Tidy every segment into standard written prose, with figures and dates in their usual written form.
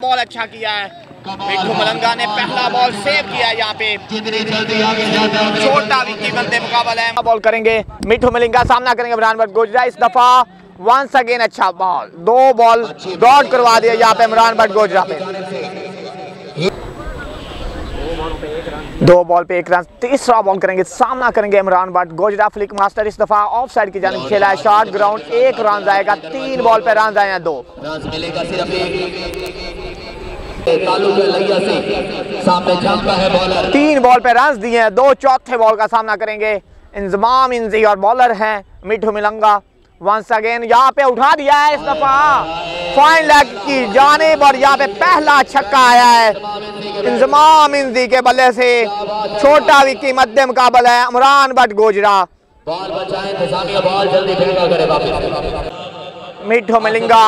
Ball अच्छा किया है, मिठू मलिंगा ने पहला बॉल सेव किया है। यहाँ पे छोटा विकी बंदे मुकाबला है, बॉल करेंगे मिठू मलिंगा, सामना करेंगे इमरान भट्ट गोजरा। इस दफा वंस अगेन अच्छा बॉल, 2 बॉल डॉट करवा दिया यहाँ पे इमरान भट्ट गोजरा पे, 2 बॉल पे 1 रन। तीसरा बॉल करेंगे, सामना करेंगे इमरान भट्ट गोजरा। फ्लिक मास्टर इस दफा ऑफ साइड की जानिब खेला है, शॉर्ट ग्राउंड, 1 रन आएगा। 3 बॉल पे रन आए हैं 2। 3 बॉल पे रन दिए हैं 2। चौथे बॉल का सामना करेंगे इंजमाम इंजी और बॉलर हैं मिठू मलिंगा। वंस अगेन यहाँ पे उठा दिया है इस दफा फाइन लेग की जानिब और यहाँ पे पहला छक्का आया है इंजमाम इंजी के बल्ले से। छोटा विकी मध्य मुकाबला है इमरान भट्ट गोजरा। मिठू मलिंगा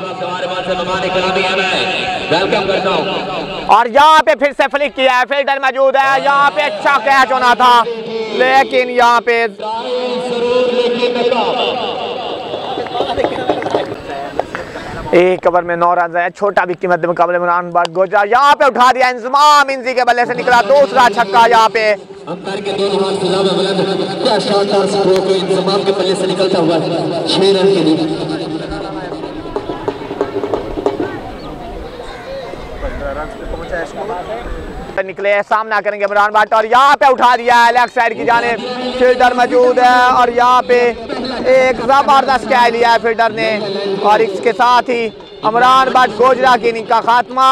और यहाँ पे फिर से फ्लिक किया है, फील्डर मौजूद है। यहाँ पे अच्छा कैच होना था लेकिन यहाँ पे एक ओवर में 9 रन आए। छोटा विकी मध्य मुकाबले इमरान भट्ट गोजरा। यहाँ पे उठा दिया इंजमाम इंजी के बल्ले से निकला दूसरा छक्का। यहाँ पे इंजमाम के बल्ले से निकलता हुआ 6 रन के लिए निकले। सामना करेंगे इमरान भट्ट और यहाँ पे उठा दिया है लेग साइड की जानिब, फील्डर मौजूद है और यहाँ पे एक जबरदस्त कैच लिया है फील्डर ने और इसके साथ ही इमरान भट्ट गोजरा की इनिंग का खात्मा।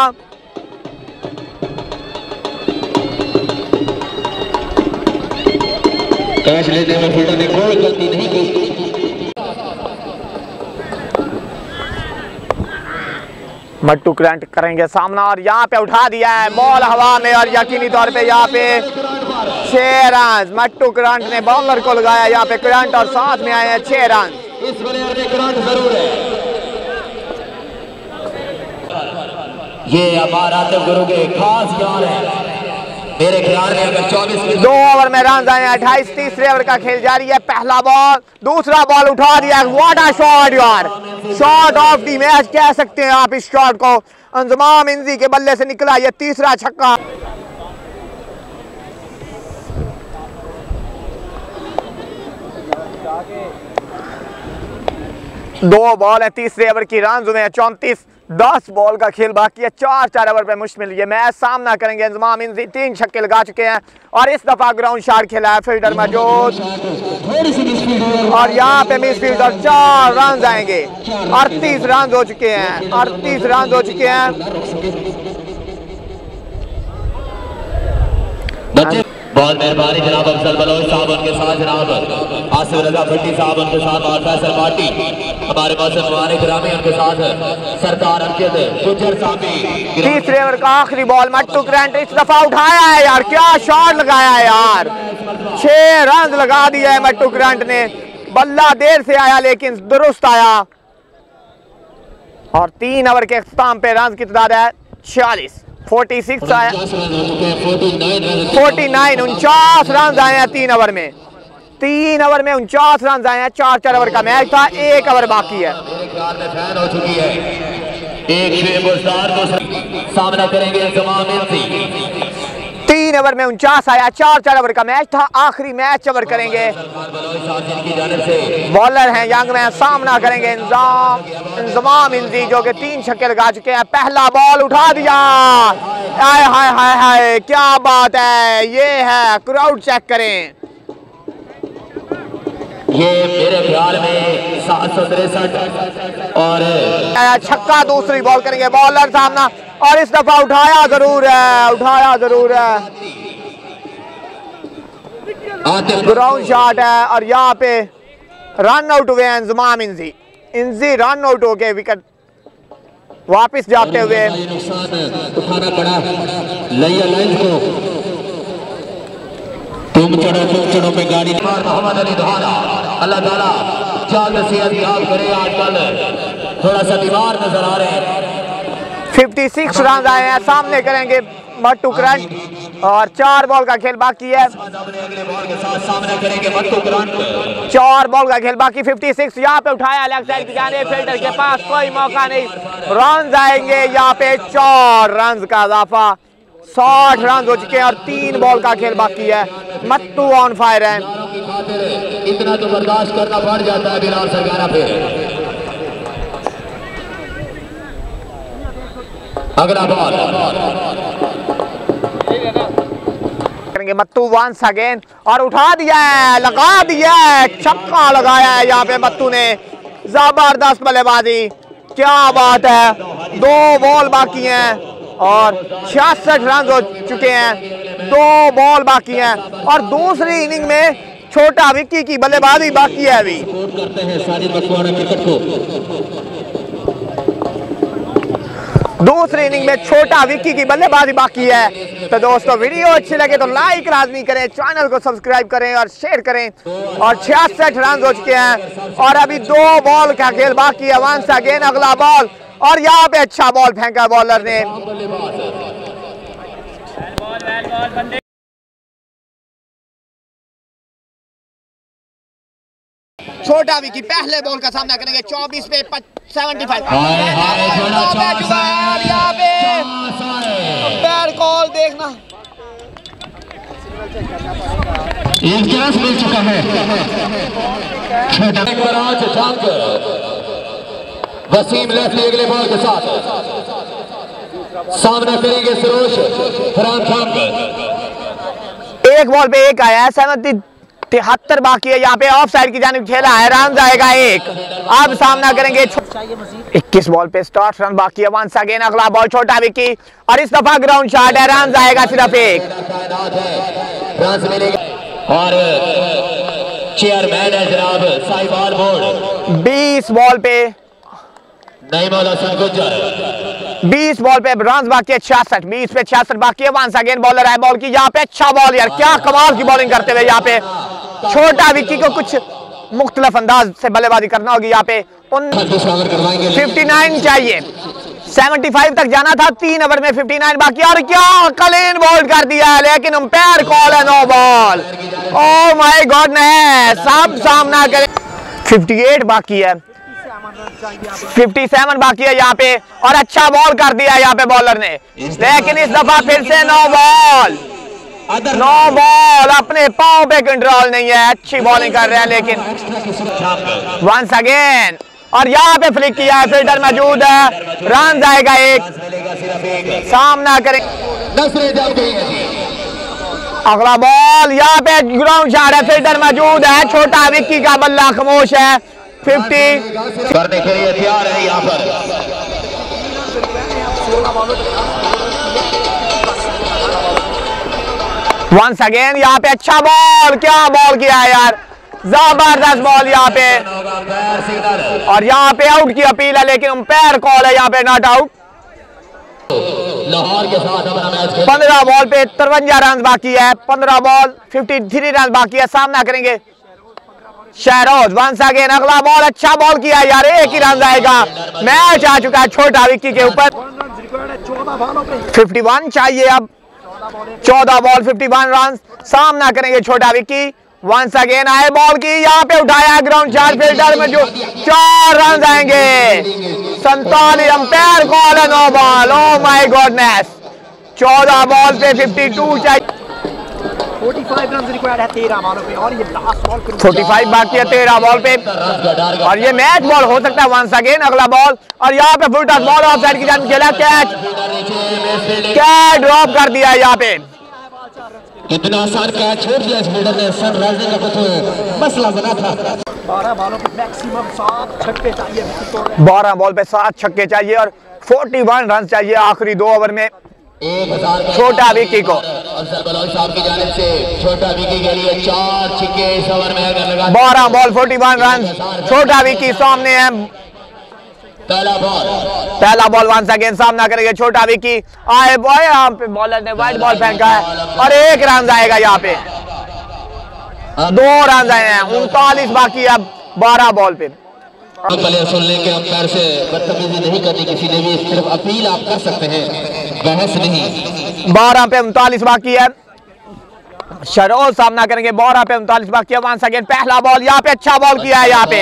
कैच लेने में फील्डर ने कोई गलती नहीं की। मट्टू करंट करेंगे सामना और यहाँ पे उठा दिया है बॉल हवा में और यकीनी तौर पे यहाँ पे 6 रन। मट्टू करंट ने बॉलर को लगाया यहाँ पे करंट और साथ में आए हैं 6 रन। इस करंट जरूर है। ये हमारा तो गुरु के खास यार है मेरे ख्याल में। अगर 24 2 ओवर में रन आए 28। तीसरे ओवर का खेल जारी है। पहला बॉल, दूसरा बॉल उठा दिया। व्हाट अ शॉट यार, शॉट ऑफ द मैच कह सकते हैं आप इस शॉट को। इंजमाम इंजी के बल्ले से निकला ये तीसरा छक्का। दो बॉल है तीसरे ओवर की, रन हुए 34। 10 बॉल का खेल बाकी है। 4 ओवर पे मुश्किल ये मैच। सामना करेंगे इंजमाम इंजी, 3 छक्के लगा चुके हैं और इस दफा ग्राउंड शॉट खेला है, फील्डर मौजूद और यहाँ पे मिस फील्डर। 4 रन आएंगे। 38 रन हो चुके हैं, 38 रन हो चुके हैं। बहुत मेहरबानी जनाब अफजल बलोच साहब, उनके साथ जनाब आसिफ रजा भट्टी साहब, उनके साथ और फैसल पार्टी हमारे मौसम मुबारक ग्रामी, उनके साथ सरकार अंकित गुजर साहब। तीसरे ओवर का आखिरी बॉल, मट्टू करंट इस दफा उठाया है यार, क्या शॉट लगाया है यार। 6 रन लगा दिया है मट्टू करंट ने। बल्ला देर से आया लेकिन दुरुस्त आया और 3 ओवर के इख्तिताम पे रन की तादाद है 46। 46 आया, 49 49 रन आए हैं 3 ओवर में। 3 ओवर में 49 रन आए हैं। 4 ओवर का मैच था, 1 ओवर बाकी है। सामना करेंगे 3 ओवर में 49 आया। 4 ओवर का मैच था, आखिरी मैच ओवर करेंगे। बॉलर हैं यंग मैन, सामना करेंगे इंजमाम इंजी जो कि 3 छक्के लगा चुके हैं। पहला बॉल उठा दिया, हाय हाय हाय हाय क्या बात है। ये है क्राउड, चेक करें, ये मेरे ख्याल में 763 और छक्का। दूसरी बॉल करेंगे बॉलर सामना और इस दफा उठाया जरूर है, उठाया जरूर है। ग्राउंड शॉट है और यहाँ पे रन आउट हुए हैं इंजमाम इंजी। इंजी रन आउट हो गए, विकेट वापस जाते हुए। उठाना पड़ा लाइन को, तुम चढ़ो पे गाड़ी। मोहम्मद अली धारा, अल्लाह ताला जल्द से जल्द याद करे। आजकल थोड़ा सा बीमार नजर आ रहे हैं। 56 रन आए हैं। सामने करेंगे मट्टू करंट। और 4 बॉल का खेल बाकी है। अगले बॉल के साथ सामना करेंगे मत्तू ग्रांट। 4 बॉल का खेल बाकी। 56 यहाँ पे उठाया लेग साइड की जानिब, फील्डर के पास कोई मौका नहीं, रन आएंगे यहाँ पे 4 रन का इजाफा। 60 रन हो चुके हैं और 3 बॉल का खेल बाकी है। मत्तू ऑन फायर है। इतना तो बर्दाश्त करना पड़ जाता है बिलाल सरगाना पे। अगला बॉल करेंगे मत्तू वंस अगेन और उठा दिया है, लगा दिया है, छक्का लगाया है यहाँ पे मत्तू ने। जबरदस्त बल्लेबाजी, क्या बात है। 2 बॉल बाकी हैं और 66 रन हो चुके हैं। 2 बॉल बाकी हैं और दूसरी इनिंग में छोटा विक्की की बल्लेबाजी बाकी है अभी। करते हैं साजिद मकवाना क्रिकेट को। दूसरी इनिंग में छोटा विक्की की बल्लेबाजी बाकी है। तो दोस्तों वीडियो अच्छी लगे तो लाइक लाजमी करें, चैनल को सब्सक्राइब करें और शेयर करें। और 66 रन हो चुके हैं और अभी 2 बॉल का खेल बाकी है। वंस अगेन अगला बॉल और यहाँ पे अच्छा बॉल फेंका बॉलर ने। छोटा विक्की पहले बॉल का सामना करेंगे। 24 पे 75। बैड कॉल देखना, एक चांस मिल चुका है। वसीम लेफ्ट अगले बॉल के साथ सामना करेंगे सरोज फरहान खान। 1 बॉल पे 1 आया है। 73 बाकी है। यहाँ पे ऑफ साइड की जानिब खेला है, रन आएगा 1। अब सामना करेंगे 21 बॉल पे 60 रन बाकी है। वंस अगेन अगला बॉल छोटा विक्की और इस दफा ग्राउंड शॉट है, रन आएगा सिर्फ 1। और चेयरमैन है जनाब साहिबाल बोर्ड। 20 बॉल पे 20 बॉल पे रन बाकी है 66। 20 पे 66 बाकी है। वंस अगेन बॉलर है, बॉल की यहाँ पे अच्छा बॉल, यार क्या कमाल की बॉलिंग करते हुए यहाँ पे छोटा विक्की को कुछ मुख्तलिफ अंदाज से बल्लेबाजी करना होगी। यहाँ पे 59 चाहिए, 75 तक जाना था। 3 ओवर में 59 बाकी और क्या क्लीन बॉल कर दिया है, लेकिन अंपायर कॉल है no ball. Oh my goodness, सब सामना करें। 58 बाकी है, 57 बाकी है यहाँ पे और अच्छा बॉल कर दिया यहाँ पे बॉलर ने, लेकिन इस दफा फिर से नो बॉल। नो बॉल, अपने पांव पे कंट्रोल नहीं है। अच्छी बॉलिंग कर रहे हैं लेकिन वंस अगेन और यहाँ पे फ्लिक किया है, फील्डर मौजूद है, रन आएगा 1। सामना करें अगला बॉल, यहाँ पे ग्राउंड शॉट है, फील्डर मौजूद है, छोटा विक्की का बल्ला खामोश है। 50 करने के लिए तैयार है यहाँ पर। वंस अगेन यहाँ पे अच्छा बॉल, क्या बॉल किया है यार, जबरदस्त बॉल यहाँ पे और यहाँ पे आउट की अपील है, लेकिन अंपायर कॉल है यहाँ पे नॉट आउट। लाहौर के साथ 15 बॉल पे 53 रन बाकी है। 15 बॉल 53 रन बाकी है। सामना करेंगे शहरोज। वंस अगेन अगला बॉल, अच्छा बॉल किया यार, 1 ही रन आएगा। मैच आ चुका है छोटा विक्की के ऊपर। 51 चाहिए अब, 14 बॉल 51 रन। सामना करेंगे छोटा विक्की। वंस अगेन आए बॉल की, यहाँ पे उठाया ग्राउंड शॉट, फील्डर में जो 4 रन आएंगे। 47 अंपायर कॉल है no ball. Oh my goodness, 14 ball पे 52 चाहिए। 45 रन रिक्वायर्ड है 13 बॉलों पे और ये लास्ट बॉल 45 बाकी है 13 बॉल पे और ये मैच बॉल हो सकता है। वंस अगेन अगला बॉल और यहाँ पे full toss ball off side की जानिब खेला, कैच ड्रॉप कर दिया यहाँ पे। इतना आसान कैच छोड़ दिया इस फील्डर ने, सनराइजर का कुछ मसला बना था। 12 बॉलों पे मैक्सिमम 7 छक्के चाहिए। 12 बॉल पे 7 छक्के चाहिए और 41 रन चाहिए आखिरी 2 ओवर में 1000 छोटा विक्की को। अफसर बलौई साहब की जानिब से छोटा विक्की के लिए 4 छक्के इस ओवर में अगर लगा। 12 बॉल 41 रन, छोटा विक्की सामने है। पहला बॉल वंस अगेन सामना करेंगे छोटा विक्की। आए बॉय, यहाँ पे बॉलर ने वाइट बॉल फेंका है और 1 रन आएगा यहाँ पे। 2 रन आए हैं, 39 बाकी है 12 बॉल पे। प्लेयर सुन लेके अंपायर से बदतमीजी नहीं करनी किसी ने भी, सिर्फ अपील आप कर सकते हैं। बहस नहीं। 12 पे 39 बाकी है। शरोज सामना करेंगे। 12 पे 39 बाकी है। वंस अगेन पहला बॉल यहाँ पे अच्छा बॉल किया है। यहाँ पे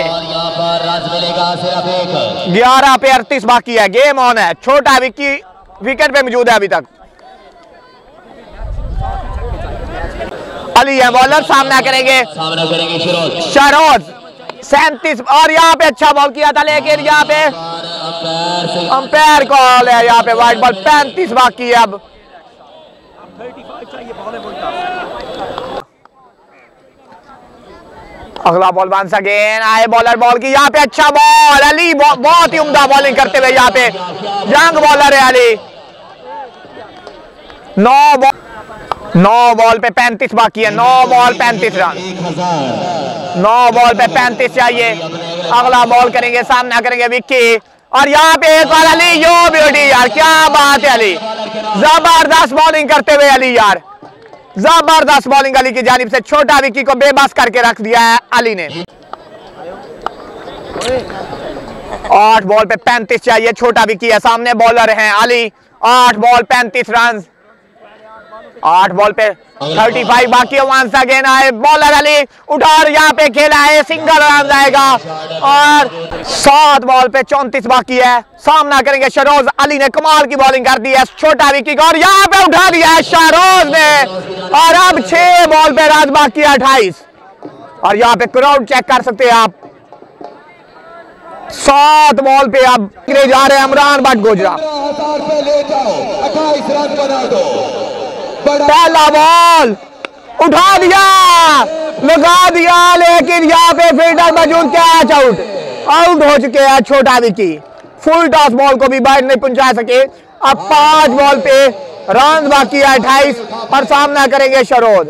11 पे 38 बाकी है। गेम ऑन है। छोटा विक्की विकेट पे मौजूद है अभी तक। अली है बॉलर। सामना करेंगे शरोज 37 और यहाँ पे अच्छा बॉल किया था लेकिन यहाँ पे अंपायर कॉल है। यहाँ पे वाइड बॉल। 35 बाकी है। अब 35 चाहिए बॉल अगला बॉल वंस अगेन आए बॉलर बॉल की। यहाँ पे अच्छा बॉल। अली बहुत ही उम्दा बॉलिंग करते हुए यहाँ पे यंग बॉलर है अली। 9 बॉल पे 35 बाकी है। 9 बॉल 35 रन। 9 बॉल पे 35 चाहिए। अगला बॉल करेंगे। सामना करेंगे विक्की और यहाँ पे एक और अली। यो ब्यूटी यार, क्या बात है अली। जबरदस्त बॉलिंग करते हुए अली यार, जबरदस्त बॉलिंग अली की जानिब से। छोटा विक्की को बेबस करके रख दिया है अली ने। 8 बॉल पे 35 चाहिए। छोटा विक्की है। सामने बॉलर हैं अली। 8 ball 35 run. 8 बॉल पे 35 बाकी है। वंस अगेन आए बॉलर अली। उठा यहाँ पे खेला है। सिंगल रन आएगा और 7 बॉल पे 34 बाकी है। सामना करेंगे शरोज। अली ने कमाल की बॉलिंग कर दी है छोटा विक्की को और यहाँ पे उठा दिया है शरोज ने। और अब 6 बॉल पे रन बाकी है 28। और यहाँ पे क्राउड चेक कर सकते हैं आप। 7 बॉल पे अब जा रहे हैं इमरान भट्ट गोजरा। पहला बॉल उठा दिया, लगा दिया लेकिन यहाँ पे फील्डर मौजूद। कैच आउट हो चुके हैं छोटा विक्की। फुल टॉस बॉल को भी बाहर नहीं पहुंचा सके। अब 5 बॉल पे रन बाकी है 28 और सामना करेंगे शरोज।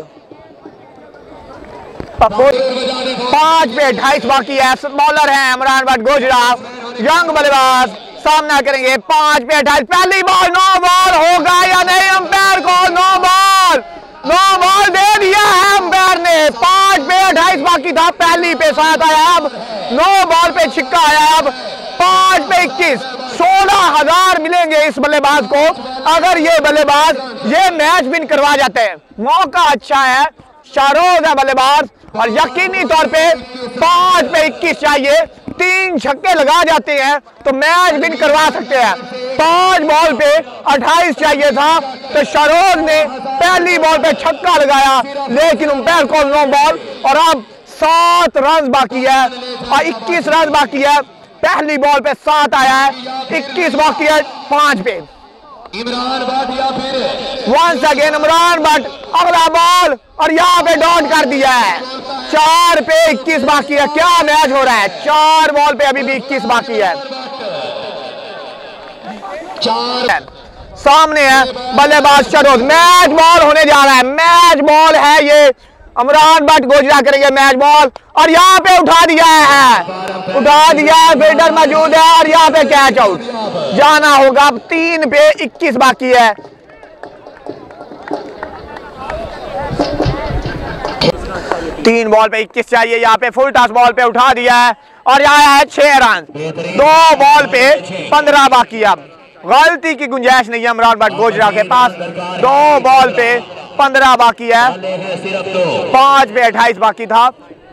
5 पे 28 बाकी है। बॉलर है इमरान भट्ट गोजरा, यंग बल्लेबाज। सामना करेंगे 5 पे 28। पहली बॉल। 9 बॉल होगा या नहीं। अंपायर को 9 बॉल दे दिया है अंपायर ने। 5 पे 28 बाकी था। पहली पे 7 आया। अब 9 बॉल पे छिक्का आया। अब 5 पे 21। 16,000 मिलेंगे इस बल्लेबाज को अगर ये बल्लेबाज ये मैच विन करवा जाते हैं। मौका अच्छा है। शरोज है बल्लेबाज और यकीनी तौर पे 5 पे 21 चाहिए। 3 छक्के लगा जाते हैं तो मैच विन करवा सकते हैं। 5 बॉल पे 28 चाहिए था तो शरोज ने पहली बॉल पे छक्का लगाया लेकिन अंपायर को 9 बॉल। और अब 7 रन बाकी है और 21 रन बाकी है। पहली बॉल पे 7 आया है। 21 बाकी है 5 पे। इमरान भट्ट या फिर वंस अगेन इमरान भट्ट। अगला बॉल और यहाँ पे डॉट कर दिया है। 4 पे 21 बाकी है। क्या मैच हो रहा है। 4 बॉल पे अभी भी 21 बाकी है। 4 सामने है बल्लेबाज शरोज। मैच बॉल होने जा रहा है। मैच बॉल है ये। इमरान भट्ट गोजरा करेंगे मैच बॉल और यहाँ पे उठा दिया है। उठा दिया है। फील्डर मौजूद है और यहाँ पे कैच आउट जाना होगा। 3 पे 21 बाकी है। 3 बॉल पे 21 चाहिए। यहाँ पे फुल टॉस बॉल पे उठा दिया है और यहाँ है 6 रन। 2 बॉल पे 15 बाकी। अब गलती की गुंजाइश नहीं है इमरान भट्ट गोजरा के पास। 2 बॉल पे 15 बाकी है। 5 पे 28 बाकी था।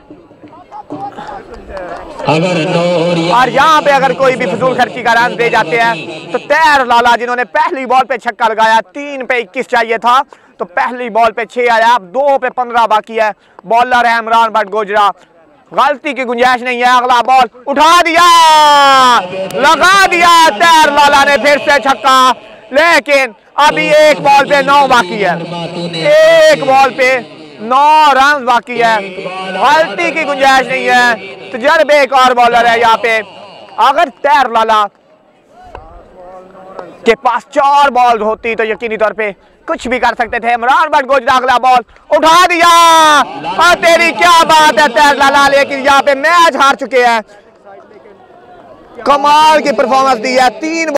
और यहाँ पे अगर कोई भी फजूल खर्ची का रन दे जाते हैं तो तैर लाला जिन्होंने पहली बॉल पे छक्का लगाया। 3 पे 21 चाहिए था तो पहली बॉल पे 6 आया। अब 2 पे 15 बाकी है। बॉलर है इमरान भट्ट गोजरा। गलती की गुंजाइश नहीं है। अगला बॉल उठा दिया, लगा दिया तैर लाला ने फिर से छक्का। लेकिन अभी 1 बॉल पे 9 बाकी है। 1 बॉल पे 9 रन बाकी है। गलती की गुंजाइश नहीं है। तजर्बेकार बॉलर है यहाँ पे। अगर तैर लाला के पास 4 बॉल होती तो यकीनी तौर पे कुछ भी कर सकते थे। इमरान भट्ट गोजरा अगला बॉल उठा दिया। और तेरी क्या बात है तैर लाला। लेकिन यहाँ पे मैच हार चुके हैं। कमाल की परफॉर्मेंस दी है। 3